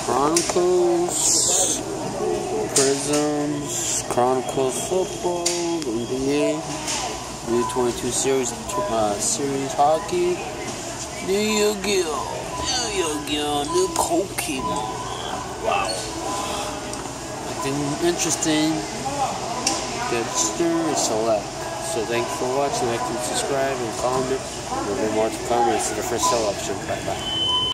Chronicles, Prisms, Chronicles Football, NBA, New 22 series hockey, New Yu-Gi-Oh, new Pokemon. Wow. Nothing interesting. Register and select. So thanks for watching. Like and subscribe and comment. Remember more to comments to the first sell option. Bye bye.